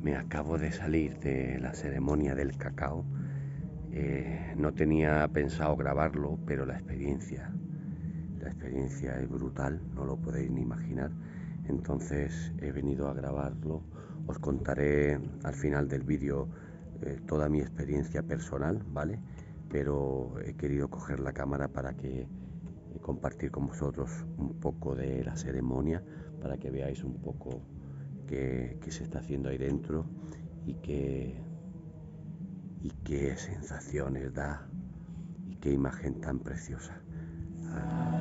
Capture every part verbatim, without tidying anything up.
Me acabo de salir de la ceremonia del cacao. Eh, no tenía pensado grabarlo, pero la experiencia, la experiencia es brutal, no lo podéis ni imaginar. Entonces he venido a grabarlo. Os contaré al final del vídeo eh, toda mi experiencia personal, ¿vale? Pero he querido coger la cámara para que eh, compartir con vosotros un poco de la ceremonia, para que veáis un poco qué, qué se está haciendo ahí dentro y qué, y qué sensaciones da y qué imagen tan preciosa. Ah,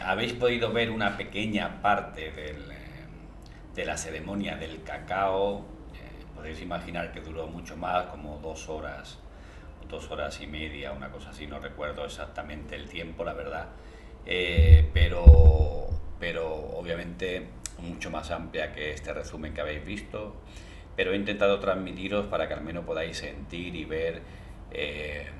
habéis podido ver una pequeña parte del, eh, de la ceremonia del cacao. Eh, podéis imaginar que duró mucho más, como dos horas, dos horas y media, una cosa así, no recuerdo exactamente el tiempo, la verdad. Eh, pero, pero obviamente mucho más amplia que este resumen que habéis visto. Pero he intentado transmitiros para que al menos podáis sentir y ver eh,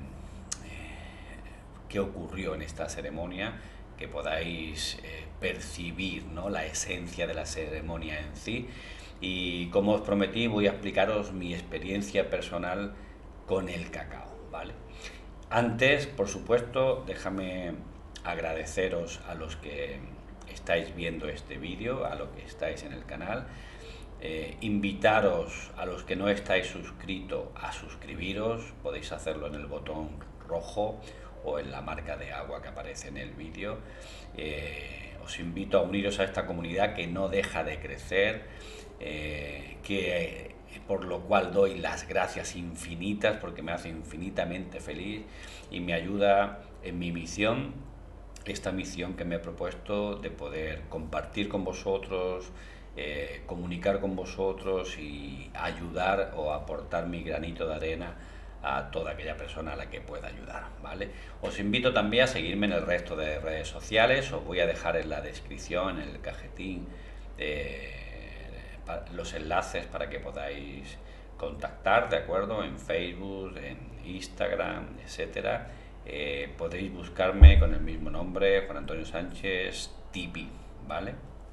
qué ocurrió en esta ceremonia, que podáis eh, percibir, ¿no?, la esencia de la ceremonia en sí. Y como os prometí, voy a explicaros mi experiencia personal con el cacao, ¿vale? Antes, por supuesto, déjame agradeceros a los que estáis viendo este vídeo, a los que estáis en el canal. Eh, invitaros a los que no estáis suscritos a suscribiros. Podéis hacerlo en el botón rojo o en la marca de agua que aparece en el vídeo. Eh, os invito a uniros a esta comunidad que no deja de crecer, eh, que, por lo cual doy las gracias infinitas, porque me hace infinitamente feliz y me ayuda en mi misión, esta misión que me he propuesto de poder compartir con vosotros, eh, comunicar con vosotros y ayudar o aportar mi granito de arena a toda aquella persona a la que pueda ayudar, ¿vale? Os invito también a seguirme en el resto de redes sociales. Os voy a dejar en la descripción, en el cajetín, eh, los enlaces para que podáis contactar, ¿de acuerdo? En Facebook, en Instagram, etcétera. Eh, podéis buscarme con el mismo nombre, Juan Antonio Sánchez Tipi, ¿vale?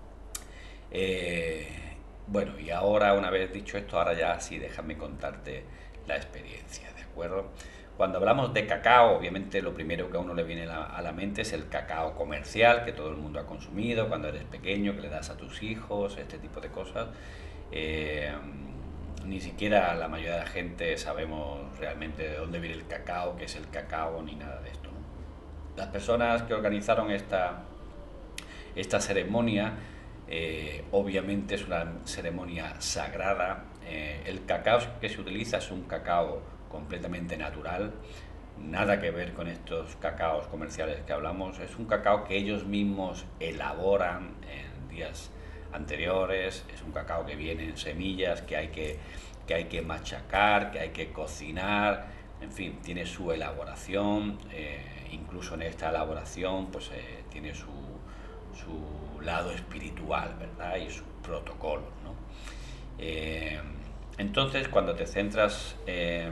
Eh, bueno, y ahora, una vez dicho esto, ahora ya sí, déjame contarte la experiencia, ¿de acuerdo? Cuando hablamos de cacao, obviamente lo primero que a uno le viene a la mente es el cacao comercial que todo el mundo ha consumido cuando eres pequeño, que le das a tus hijos, este tipo de cosas. Eh, ni siquiera la mayoría de la gente sabemos realmente de dónde viene el cacao, qué es el cacao, ni nada de esto, ¿no? Las personas que organizaron esta, esta ceremonia, eh, obviamente es una ceremonia sagrada. Eh, el cacao que se utiliza es un cacao completamente natural, nada que ver con estos cacaos comerciales que hablamos. Es un cacao que ellos mismos elaboran en días anteriores. Es un cacao que viene en semillas, que hay que, que hay que machacar, que hay que cocinar, en fin, tiene su elaboración. Eh, incluso en esta elaboración pues eh, tiene su, su lado espiritual, ¿verdad? Y sus protocolos, ¿no? Eh, entonces, cuando te centras eh,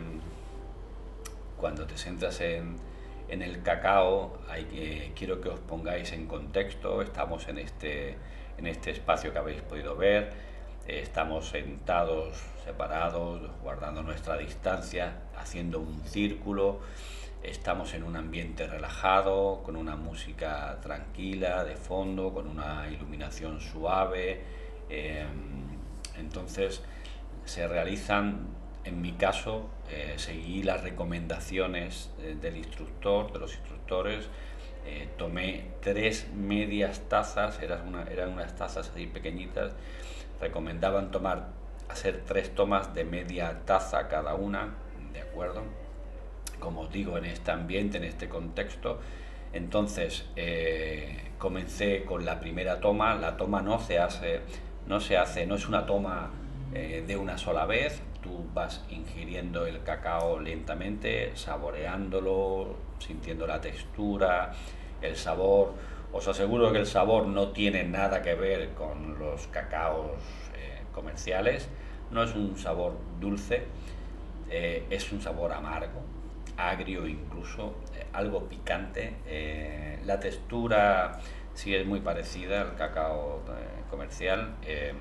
cuando te centras en, en el cacao, hay que, quiero que os pongáis en contexto. Estamos en este, en este espacio que habéis podido ver. Eh, estamos sentados, separados, guardando nuestra distancia, haciendo un círculo. Estamos en un ambiente relajado, con una música tranquila de fondo, con una iluminación suave. Eh, entonces se realizan, en mi caso, eh, seguí las recomendaciones eh, del instructor, de los instructores. Eh, tomé tres medias tazas, eran, una, eran unas tazas así pequeñitas. Recomendaban tomar, hacer tres tomas de media taza cada una, ¿de acuerdo? Como os digo, en este ambiente, en este contexto. Entonces eh, comencé con la primera toma. La toma no se hace, no se hace, no es una toma eh, de una sola vez. Tú vas ingiriendo el cacao lentamente, saboreándolo, sintiendo la textura, el sabor. Os aseguro que el sabor no tiene nada que ver con los cacaos eh, comerciales. No es un sabor dulce, eh, es un sabor amargo, agrio incluso, eh, algo picante. Eh, la textura sí es muy parecida al cacao eh, comercial. Eh,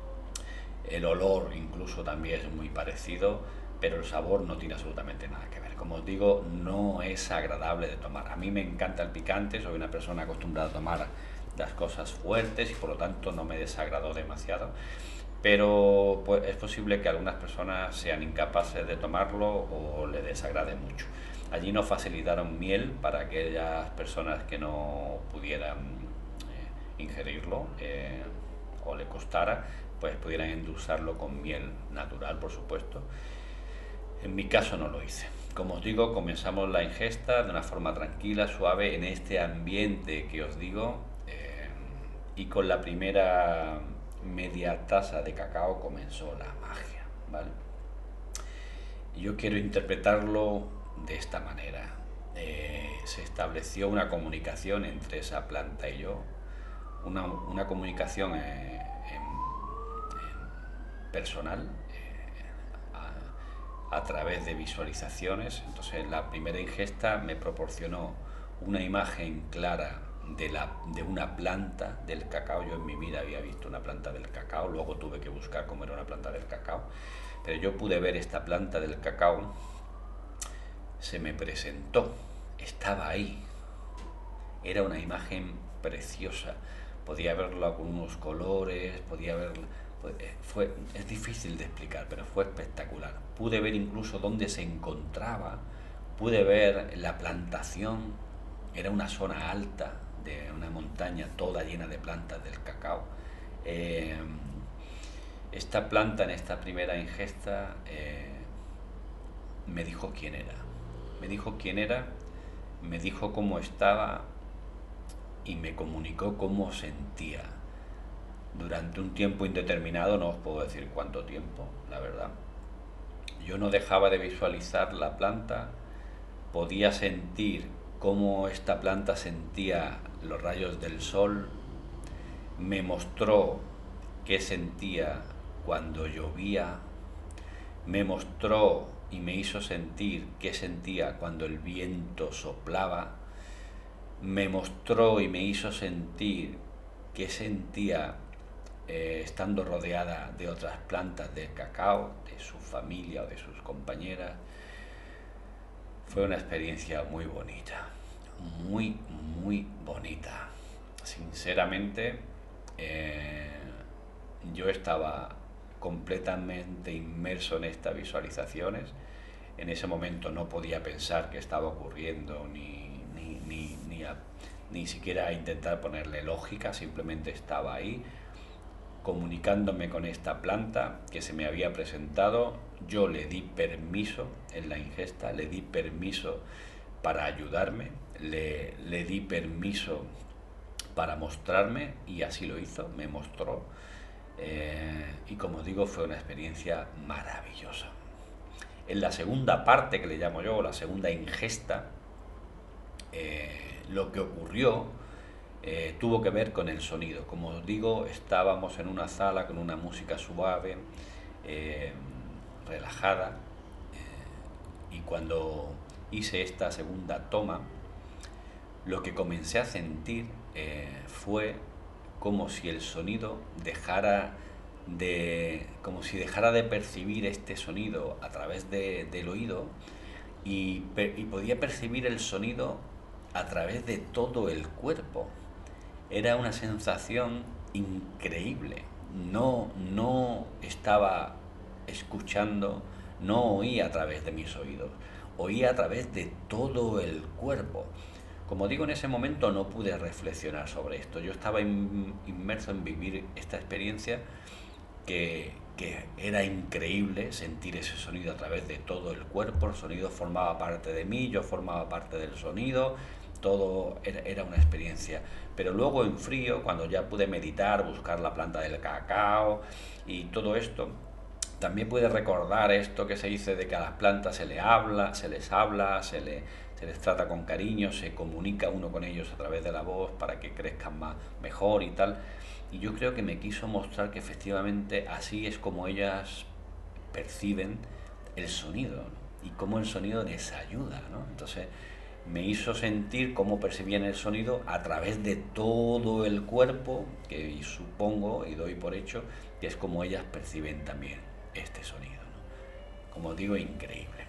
el olor incluso también es muy parecido, pero el sabor no tiene absolutamente nada que ver. Como os digo, no es agradable de tomar. A mí me encanta el picante, soy una persona acostumbrada a tomar las cosas fuertes y por lo tanto no me desagradó demasiado. Pero pues, es posible que algunas personas sean incapaces de tomarlo o le desagrade mucho. Allí nos facilitaron miel para aquellas personas que no pudieran eh, ingerirlo eh, o le costara, pues pudieran endulzarlo con miel natural, por supuesto. En mi caso no lo hice. Como os digo, comenzamos la ingesta de una forma tranquila, suave, en este ambiente que os digo, eh, y con la primera media taza de cacao comenzó la magia, ¿vale? Yo quiero interpretarlo de esta manera. Eh, se estableció una comunicación entre esa planta y yo, una, una comunicación eh, en, en personal, eh, a, a través de visualizaciones. Entonces la primera ingesta me proporcionó una imagen clara de, la, de una planta del cacao. Yo en mi vida había visto una planta del cacao, luego tuve que buscar cómo era una planta del cacao, pero yo pude ver esta planta del cacao, se me presentó, estaba ahí, era una imagen preciosa, podía verla con unos colores, podía verla, fue, es difícil de explicar, pero fue espectacular. Pude ver incluso dónde se encontraba, pude ver la plantación, era una zona alta de una montaña toda llena de plantas del cacao. Eh, esta planta en esta primera ingesta eh, me dijo quién era, me dijo quién era, me dijo cómo estaba y me comunicó cómo sentía. Durante un tiempo indeterminado, no os puedo decir cuánto tiempo, la verdad. Yo no dejaba de visualizar la planta, podía sentir cómo esta planta sentía los rayos del sol, me mostró qué sentía cuando llovía, me mostró y me hizo sentir qué sentía cuando el viento soplaba, me mostró y me hizo sentir qué sentía eh, estando rodeada de otras plantas de cacao, de su familia o de sus compañeras. Fue una experiencia muy bonita, muy, muy bonita. Sinceramente, eh, yo estaba completamente inmerso en estas visualizaciones. En ese momento no podía pensar qué estaba ocurriendo, ni, ni, ni, ni, a, ni siquiera intentar ponerle lógica, simplemente estaba ahí comunicándome con esta planta que se me había presentado. Yo le di permiso en la ingesta, le di permiso para ayudarme, le, le di permiso para mostrarme y así lo hizo, me mostró. Eh, y como digo, fue una experiencia maravillosa. En la segunda parte, que le llamo yo, la segunda ingesta, eh, lo que ocurrió eh, tuvo que ver con el sonido. Como os digo, estábamos en una sala con una música suave, eh, relajada, eh, y cuando hice esta segunda toma, lo que comencé a sentir eh, fue como si el sonido dejara de, como si dejara de percibir este sonido a través de, del oído y, y podía percibir el sonido a través de todo el cuerpo. Era una sensación increíble. No, no estaba escuchando, no oía a través de mis oídos, oía a través de todo el cuerpo. Como digo, en ese momento no pude reflexionar sobre esto. Yo estaba inmerso en vivir esta experiencia que, que era increíble, sentir ese sonido a través de todo el cuerpo. El sonido formaba parte de mí, yo formaba parte del sonido, todo era, era una experiencia. Pero luego en frío, cuando ya pude meditar, buscar la planta del cacao y todo esto, también pude recordar esto que se dice de que a las plantas se, le habla, se les habla, se, le, se les trata con cariño, se comunica uno con ellos a través de la voz para que crezcan más, mejor y tal. Y yo creo que me quiso mostrar que efectivamente así es como ellas perciben el sonido, ¿no? Y cómo el sonido les ayuda, ¿no? Entonces me hizo sentir cómo percibían el sonido a través de todo el cuerpo, que supongo y doy por hecho que es como ellas perciben también este sonido, ¿no? Como digo, increíble.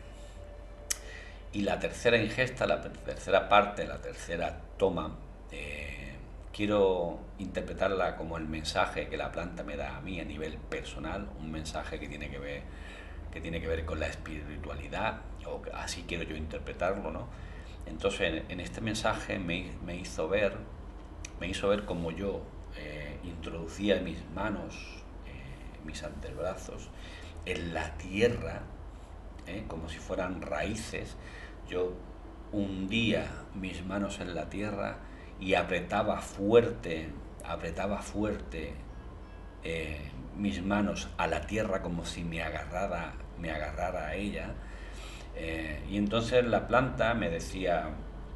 Y la tercera ingesta, la tercera parte, la tercera toma, eh, quiero interpretarla como el mensaje que la planta me da a mí a nivel personal, un mensaje que tiene que ver, que tiene que ver con la espiritualidad, o así quiero yo interpretarlo, ¿no? Entonces en, en este mensaje me, me hizo ver, me hizo ver cómo yo eh, introducía mis manos, eh, mis antebrazos en la tierra, eh, como si fueran raíces. Yo hundía mis manos en la tierra y apretaba fuerte apretaba fuerte eh, mis manos a la tierra como si me agarrara, me agarrara a ella. Eh, y entonces la planta me decía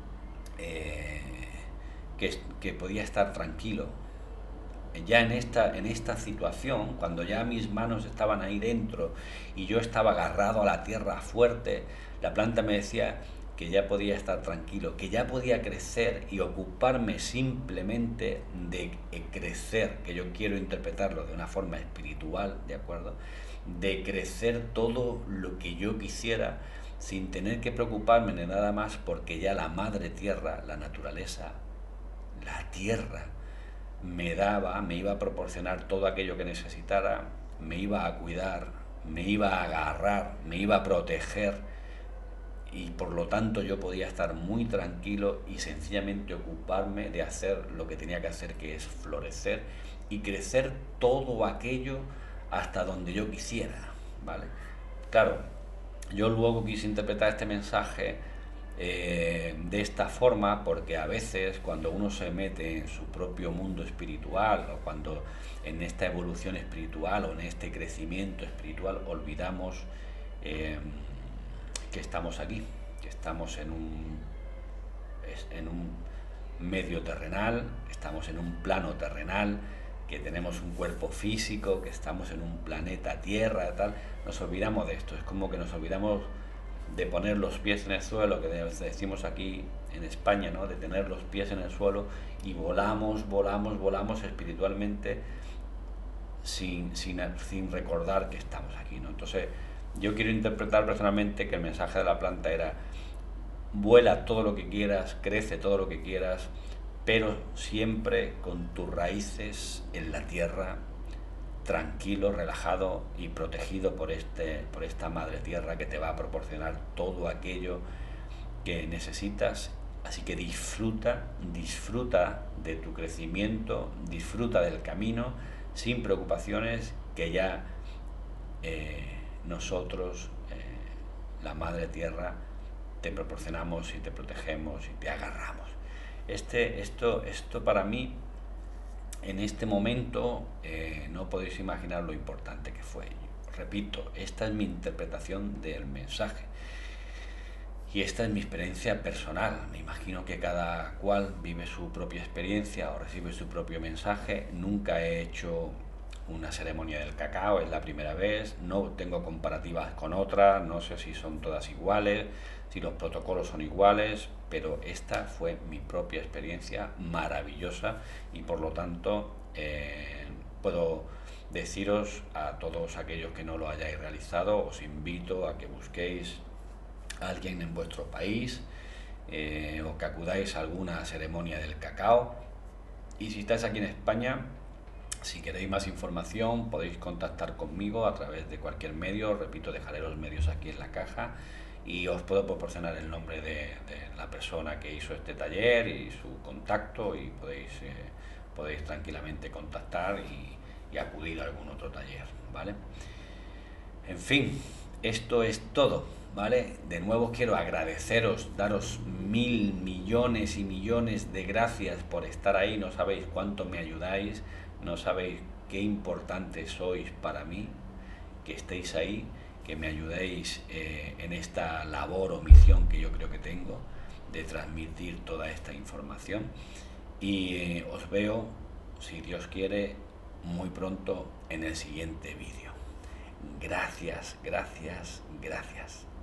eh, que, que podía estar tranquilo. Ya en esta, en esta situación, cuando ya mis manos estaban ahí dentro y yo estaba agarrado a la tierra fuerte, la planta me decía que ya podía estar tranquilo, que ya podía crecer y ocuparme simplemente de crecer, que yo quiero interpretarlo de una forma espiritual, ¿de acuerdo? De crecer todo lo que yo quisiera sin tener que preocuparme de nada más, porque ya la madre tierra, la naturaleza, la tierra, me daba, me iba a proporcionar todo aquello que necesitara, me iba a cuidar, me iba a agarrar, me iba a proteger, y por lo tanto yo podía estar muy tranquilo y sencillamente ocuparme de hacer lo que tenía que hacer, que es florecer y crecer todo aquello hasta donde yo quisiera, ¿vale? Claro, yo luego quise interpretar este mensaje eh, de esta forma, porque a veces cuando uno se mete en su propio mundo espiritual, o cuando en esta evolución espiritual o en este crecimiento espiritual olvidamos eh, que estamos aquí, que estamos en un, en un medio terrenal, estamos en un plano terrenal, que tenemos un cuerpo físico, que estamos en un planeta Tierra, tal. Nos olvidamos de esto, es como que nos olvidamos de poner los pies en el suelo, que decimos aquí en España, ¿no? De tener los pies en el suelo, y volamos, volamos, volamos espiritualmente sin, sin, sin recordar que estamos aquí, ¿no? Entonces, yo quiero interpretar personalmente que el mensaje de la planta era: vuela todo lo que quieras, crece todo lo que quieras, pero siempre con tus raíces en la tierra, tranquilo, relajado y protegido por, este, por esta madre tierra que te va a proporcionar todo aquello que necesitas. Así que disfruta, disfruta de tu crecimiento, disfruta del camino, sin preocupaciones, que ya eh, nosotros, eh, la madre tierra, te proporcionamos y te protegemos y te agarramos. Este, esto, esto para mí, en este momento, eh, no podéis imaginar lo importante que fue. Repito, esta es mi interpretación del mensaje y esta es mi experiencia personal. Me imagino que cada cual vive su propia experiencia o recibe su propio mensaje. Nunca he hecho una ceremonia del cacao, es la primera vez, no tengo comparativas con otras, no sé si son todas iguales, si los protocolos son iguales, pero esta fue mi propia experiencia maravillosa, y por lo tanto eh, puedo deciros a todos aquellos que no lo hayáis realizado, os invito a que busquéis a alguien en vuestro país eh, o que acudáis a alguna ceremonia del cacao. Y si estáis aquí en España, si queréis más información, podéis contactar conmigo a través de cualquier medio. Repito, dejaré los medios aquí en la caja y os puedo proporcionar el nombre de, de la persona que hizo este taller y su contacto, y podéis, eh, podéis tranquilamente contactar y, y acudir a algún otro taller, ¿vale? En fin, esto es todo, ¿vale? De nuevo quiero agradeceros, daros mil millones y millones de gracias por estar ahí. No sabéis cuánto me ayudáis, no sabéis qué importante sois para mí, que estéis ahí, que me ayudéis eh, en esta labor o misión que yo creo que tengo de transmitir toda esta información. Y eh, os veo, si Dios quiere, muy pronto en el siguiente vídeo. Gracias, gracias, gracias.